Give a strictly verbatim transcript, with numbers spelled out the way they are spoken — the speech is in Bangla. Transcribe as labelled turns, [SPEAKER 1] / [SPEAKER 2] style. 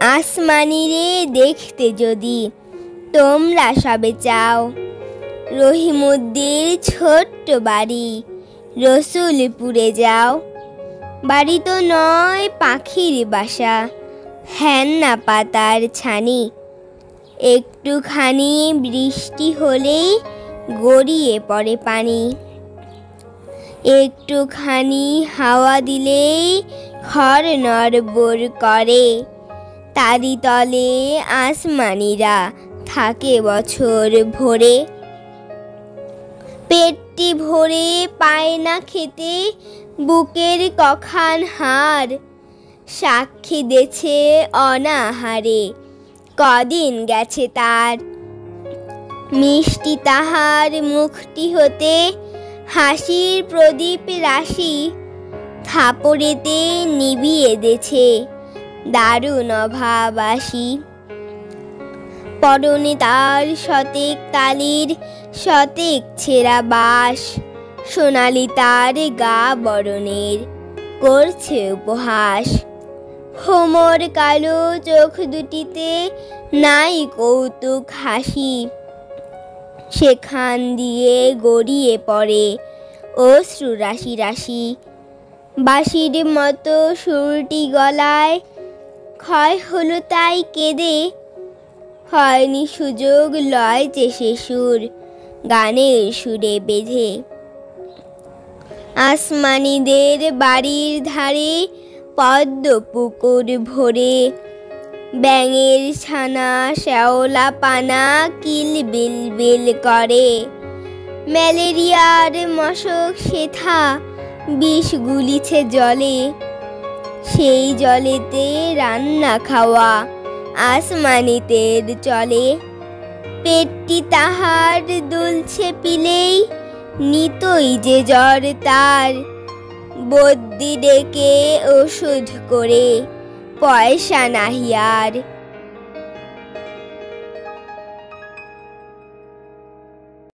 [SPEAKER 1] আসমানি রে দেখতে যদি তোমরা সবে চাও, রহিমউদ্দির ছোট্ট বাড়ি রসুলপুরে যাও। বাড়ি তো নয় পাখির বাসা, হেন্না পাতার ছানি, একটুখানি বৃষ্টি হলেই গড়িয়ে পড়ে পানি। একটুখানি হাওয়া দিলেই ঘর নড়বড় করে, তারি তলে আসমানিরা থাকে বছর ভরে। পেটটি ভরে পায় না খেতে বুকের কখান হাড়, সাক্ষী দেছে অনাহারে কদিন গেছে তার। মিষ্টি তাহার মুখটি হতে হাসির প্রদীপ রাশি, থাপড়েতে নিবিয়ে দেছে দারুণ অভাবাসী। পরনে তার শতেক তালির শতেক ছেঁড়া বাস, সোনালি তার গা বরণের করছে উপহাস। হোমর কালো চোখ দুটিতে নাই কৌতুক হাসি, সেখান দিয়ে গড়িয়ে পড়ে অশ্রু রাশি রাশি। বাঁশির মতো সুরটি গলায় ক্ষয় হলো তাই কেঁদে, হয়নি সুযোগ লয় যে সে সুর গানের সুরে বেঁধে। আসমানিদের বাড়ির ধারে পদ্ম পুকুর ভরে, ব্যাঙের ছানা শ্যাওলা পানা কিল বিল বিল করে। ম্যালেরিয়ার মশক সেথা বিষ গুলিছে জলে, সেই জলেতে রান্না খাওয়া আসমানিদের চলে। পেটটি তাহার দুলছে পিলেই নিতই যে জ্বর তার, বদ্যি ডেকে ওষুধ করে পয়সা নাহি আর।